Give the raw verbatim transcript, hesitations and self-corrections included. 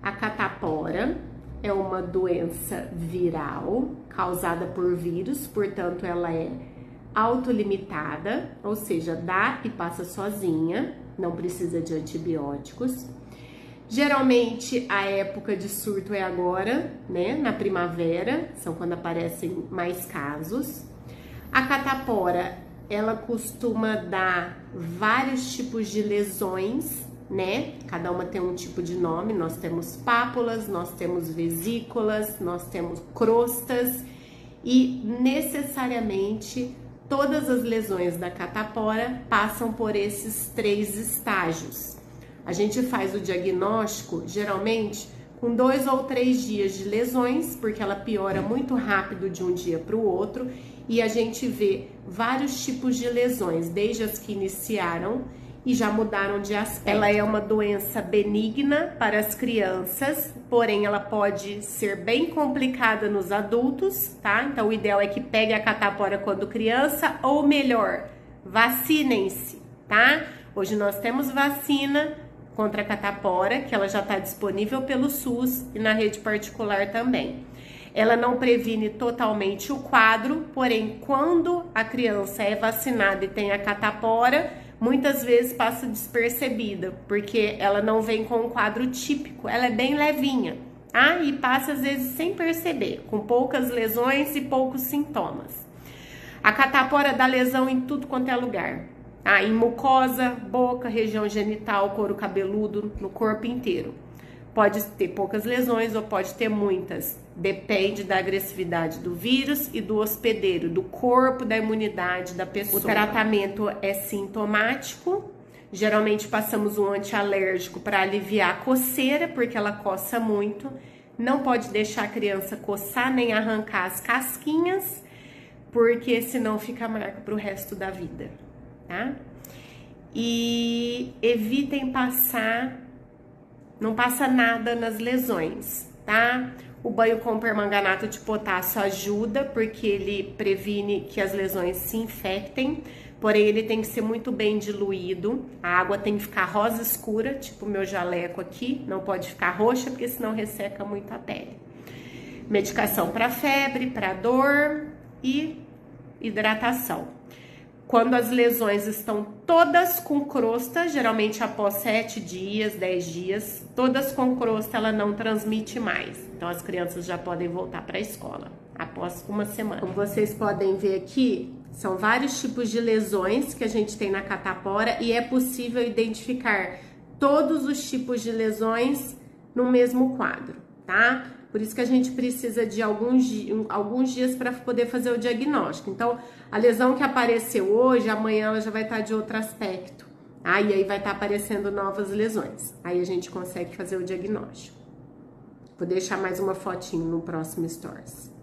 A catapora é uma doença viral causada por vírus, portanto ela é autolimitada, ou seja, dá e passa sozinha, não precisa de antibióticos. Geralmente a época de surto é agora, né, na primavera, são quando aparecem mais casos. A catapora, ela costuma dar vários tipos de lesões, né? Cada uma tem um tipo de nome. Nós temos pápulas, nós temos vesículas, nós temos crostas e necessariamente todas as lesões da catapora passam por esses três estágios. A gente faz o diagnóstico geralmente com dois ou três dias de lesões, porque ela piora muito rápido de um dia para o outro, e a gente vê vários tipos de lesões, desde as que iniciaram e já mudaram de aspecto. Ela é uma doença benigna para as crianças, porém ela pode ser bem complicada nos adultos, tá? Então o ideal é que pegue a catapora quando criança, ou melhor, vacinem-se, tá? Hoje nós temos vacina contra a catapora, que ela já está disponível pelo SUS e na rede particular também. Ela não previne totalmente o quadro, porém quando a criança é vacinada e tem a catapora, muitas vezes passa despercebida, porque ela não vem com um quadro típico, ela é bem levinha, tá? E passa às vezes sem perceber, com poucas lesões e poucos sintomas. A catapora dá lesão em tudo quanto é lugar, tá? Em mucosa, boca, região genital, couro cabeludo, no corpo inteiro. Pode ter poucas lesões ou pode ter muitas, depende da agressividade do vírus e do hospedeiro, do corpo, da imunidade da pessoa. O tratamento é sintomático, geralmente passamos um antialérgico para aliviar a coceira, porque ela coça muito. Não pode deixar a criança coçar nem arrancar as casquinhas, porque senão fica marca para o resto da vida, tá? E evitem passar, não passa nada nas lesões, tá? O banho com permanganato de potássio ajuda, porque ele previne que as lesões se infectem, porém ele tem que ser muito bem diluído. A água tem que ficar rosa escura, tipo o meu jaleco aqui, não pode ficar roxa, porque senão resseca muito a pele. Medicação para febre, para dor e hidratação. Quando as lesões estão todas com crosta, geralmente após sete dias, dez dias, todas com crosta, ela não transmite mais. Então as crianças já podem voltar para a escola após uma semana. Como vocês podem ver aqui, são vários tipos de lesões que a gente tem na catapora e é possível identificar todos os tipos de lesões no mesmo quadro, tá? Por isso que a gente precisa de alguns, alguns dias para poder fazer o diagnóstico. Então, a lesão que apareceu hoje, amanhã ela já vai estar de outro aspecto. Tá? E aí vai estar aparecendo novas lesões. Aí a gente consegue fazer o diagnóstico. Vou deixar mais uma fotinho no próximo Stories.